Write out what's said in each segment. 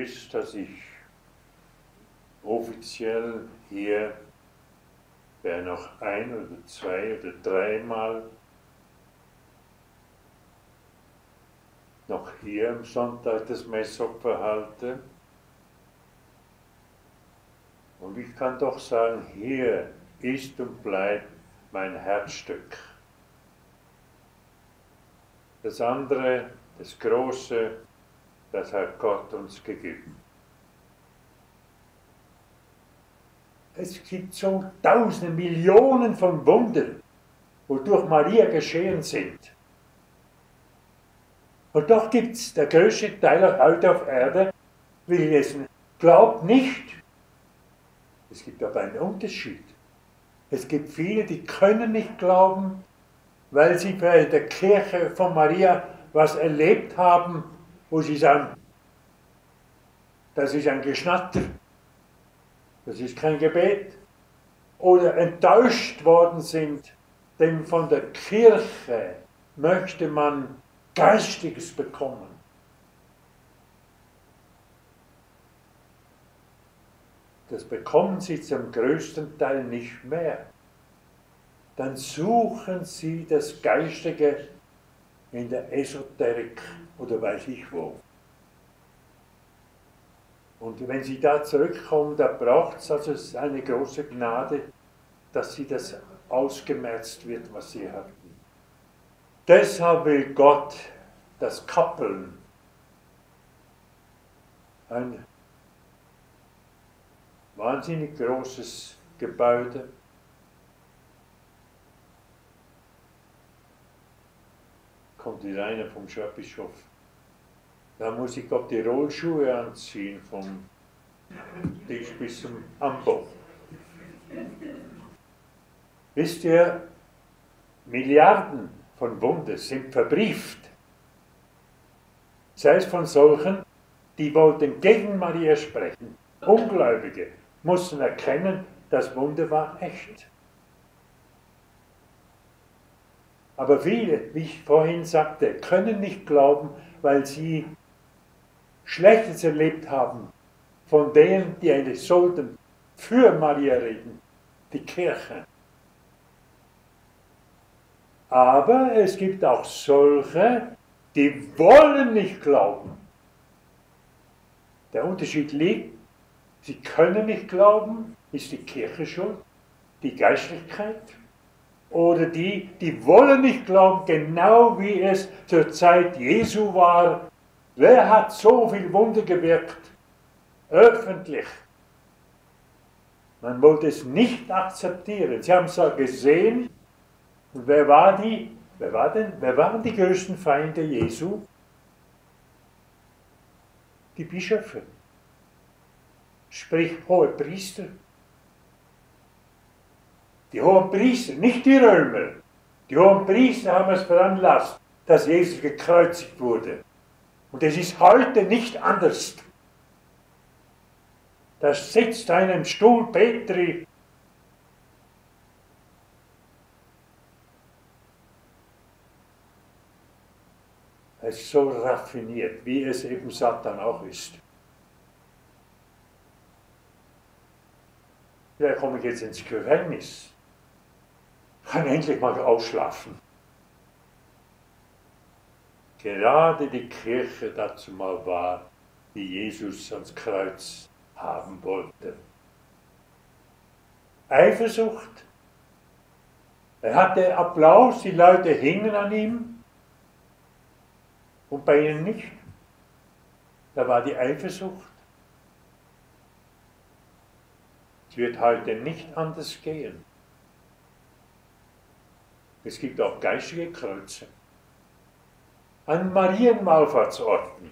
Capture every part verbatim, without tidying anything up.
ist, dass ich offiziell hier, wer noch ein oder zwei oder dreimal noch hier am Sonntag das Messopfer halte. Und ich kann doch sagen, hier ist und bleibt mein Herzstück. Das andere, das Große, das hat Gott uns gegeben. Es gibt so tausende, Millionen von Wundern, wodurch Maria geschehen sind. Und doch gibt es der größte Teil auch heute auf Erde, will ich es glaubt nicht. Es gibt aber einen Unterschied. Es gibt viele, die können nicht glauben, weil sie bei der Kirche von Maria was erlebt haben, wo sie sagen, das ist ein Geschnatter, das ist kein Gebet. Oder enttäuscht worden sind, denn von der Kirche möchte man Geistiges bekommen. Das bekommen sie zum größten Teil nicht mehr. Dann suchen sie das Geistige in der Esoterik oder weiß ich wo. Und wenn sie da zurückkommen, da braucht es also eine große Gnade, dass sie das ausgemerzt wird, was sie hatten. Deshalb will Gott das Kappeln, ein wahnsinnig großes Gebäude, kommt wieder einer vom Schwäbischof. Da muss ich Gott die Rollschuhe anziehen, vom Tisch bis zum Ambo. Wisst ihr, Milliarden von Wunden sind verbrieft. Sei es von solchen, die wollten gegen Maria sprechen. Ungläubige mussten erkennen, das Wunder war echt. Aber viele, wie ich vorhin sagte, können nicht glauben, weil sie Schlechtes erlebt haben von denen, die eigentlich sollten für Maria reden, die Kirche. Aber es gibt auch solche, die wollen nicht glauben. Der Unterschied liegt, sie können nicht glauben, ist die Kirche schuld, die Geistlichkeit, oder die, die wollen nicht glauben, genau wie es zur Zeit Jesu war. Wer hat so viel Wunder gewirkt? Öffentlich. Man wollte es nicht akzeptieren. Sie haben es ja gesehen. Und wer war die? Wer, war denn, wer waren die größten Feinde Jesu? Die Bischöfe. Sprich hohe Priester. Die hohen Priester, nicht die Römer. Die hohen Priester haben es veranlasst, dass Jesus gekreuzigt wurde. Und es ist heute nicht anders. Da sitzt einer im Stuhl, Petri. Er ist so raffiniert, wie es eben Satan auch ist. Ja, komme ich jetzt ins Gefängnis. Kann endlich mal ausschlafen. Gerade die Kirche dazu mal war, die Jesus ans Kreuz haben wollte. Eifersucht. Er hatte Applaus, die Leute hingen an ihm und bei ihnen nicht. Da war die Eifersucht. Es wird heute nicht anders gehen. Es gibt auch geistige Kreuze. An Marienwallfahrtsorten.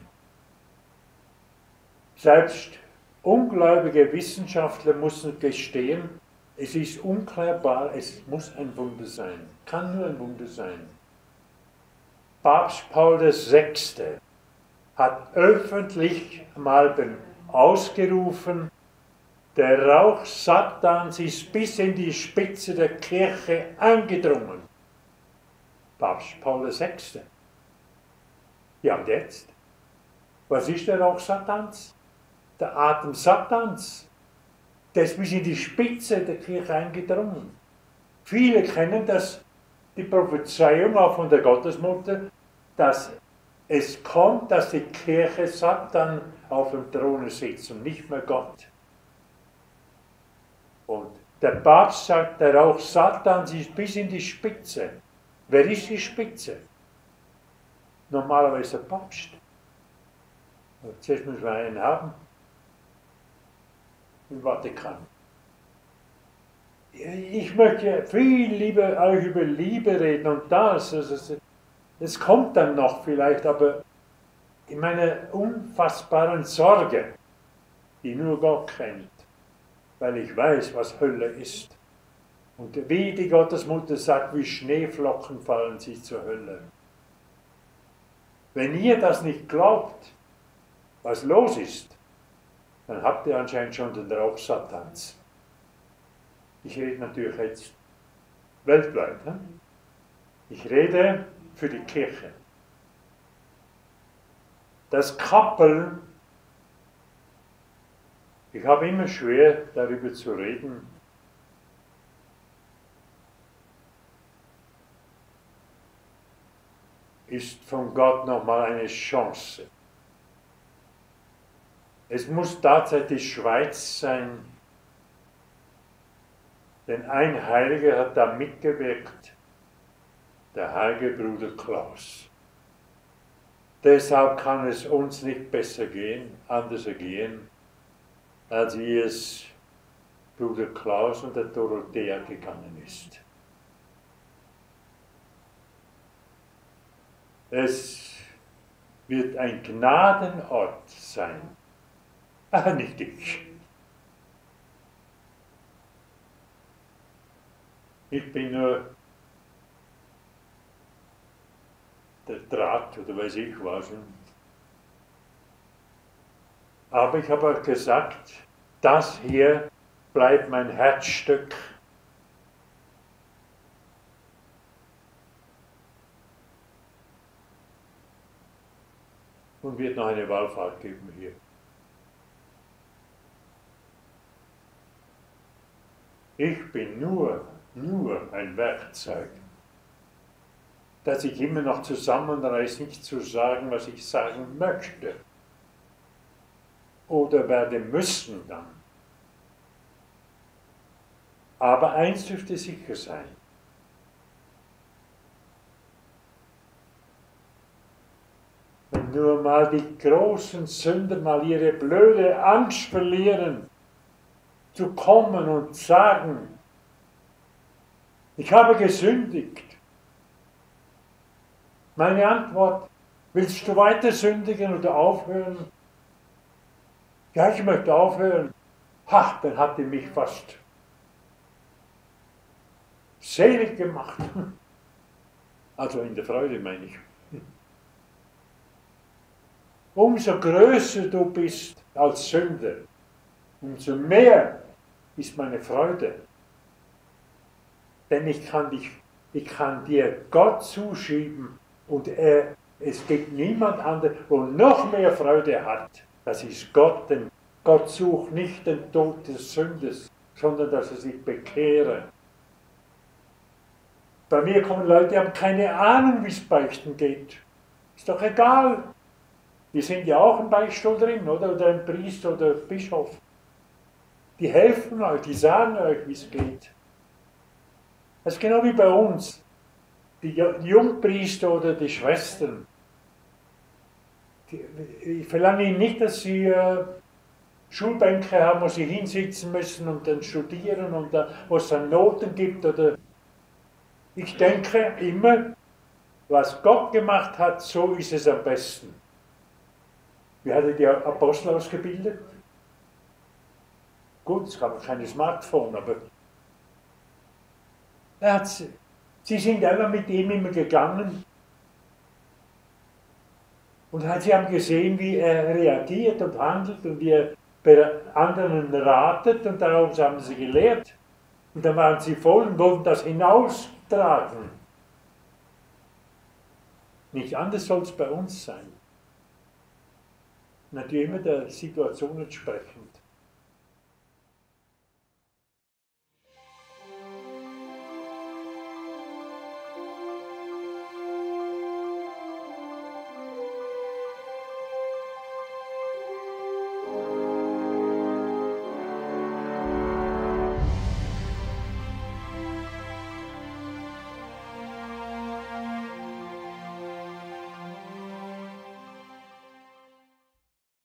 Selbst ungläubige Wissenschaftler mussten gestehen, es ist unklärbar, es muss ein Wunder sein, kann nur ein Wunder sein. Papst Paul der Sechste hat öffentlich mal ausgerufen, der Rauch Satans ist bis in die Spitze der Kirche eingedrungen. Papst Paul der Sechste. Ja, und jetzt? Was ist der Rauch Satans? der Atem Satans. Der ist bis in die Spitze der Kirche eingedrungen. Viele kennen das, die Prophezeiung auch von der Gottesmutter, dass es kommt, dass die Kirche Satan auf dem Thron sitzt und nicht mehr Gott. Und der Papst sagt, der Rauch Satans ist bis in die Spitze. Wer ist die Spitze? Normalerweise der Papst. Zuerst müssen wir einen haben. Im Vatikan. Ich möchte viel lieber euch über Liebe reden und das. Also es kommt dann noch vielleicht, aber in meiner unfassbaren Sorge, die nur Gott kennt, weil ich weiß, was Hölle ist. Und wie die Gottesmutter sagt, wie Schneeflocken fallen sie zur Hölle. Wenn ihr das nicht glaubt, was los ist, dann habt ihr anscheinend schon den Rauch Satans. Ich rede natürlich jetzt weltweit. Ne? Ich rede für die Kirche. Das Kappeln, ich habe immer schwer darüber zu reden, ist von Gott nochmal eine Chance. Es muss tatsächlich Schweiz sein, denn ein Heiliger hat da mitgewirkt, der heilige Bruder Klaus. Deshalb kann es uns nicht besser gehen, anders gehen, als wie es Bruder Klaus und der Dorothea gegangen ist. Es wird ein Gnadenort sein. Ah, nicht ich. Ich bin nur der Draht oder weiß ich was. Aber ich habe auch gesagt, das hier bleibt mein Herzstück. Und wird noch eine Wallfahrt geben hier. Ich bin nur, nur ein Werkzeug, dass ich immer noch zusammenreiße, nicht zu sagen, was ich sagen möchte. Oder werde müssen dann. Aber eins dürfte sicher sein. Wenn nur mal die großen Sünder mal ihre blöde Angst verlieren, zu kommen und sagen, ich habe gesündigt. Meine Antwort, willst du weiter sündigen oder aufhören? Ja, ich möchte aufhören. Ha, dann hat er mich fast selig gemacht. Also in der Freude meine ich. Umso größer du bist als Sünder, umso mehr ist meine Freude. Denn ich kann, dich, ich kann dir Gott zuschieben und er, es gibt niemand anderen, der noch mehr Freude hat. Das ist Gott, denn Gott sucht nicht den Tod des Sünders, sondern dass er sich bekehre. Bei mir kommen Leute, die haben keine Ahnung, wie es Beichten geht. Ist doch egal. Die sind ja auch im Beichtstuhl drin, oder? Oder ein Priester oder Bischof. Die helfen euch, die sagen euch, wie es geht. Das ist genau wie bei uns. Die Jungpriester oder die Schwestern. Die, ich verlange ihnen nicht, dass sie äh, Schulbänke haben, wo sie hinsitzen müssen und dann studieren und da, wo es dann Noten gibt. Oder ich denke immer, was Gott gemacht hat, so ist es am besten. Wie hat er die Apostel ausgebildet? Gut, es gab keine Smartphone, aber er hat sie, sie sind einfach mit ihm immer gegangen und sie haben gesehen, wie er reagiert und handelt und wie er bei anderen ratet und daraus haben sie gelehrt. Und dann waren sie voll und wollten das hinaustragen. Nicht anders soll es bei uns sein. natürlich immer der Situation entsprechend.